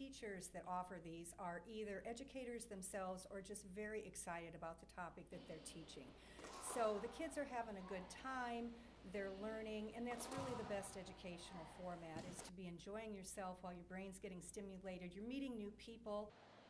teachers that offer these are either educators themselves or just very excited about the topic that they're teaching. So the kids are having a good time, they're learning, and that's really the best educational format, is to be enjoying yourself while your brain's getting stimulated. You're meeting new people.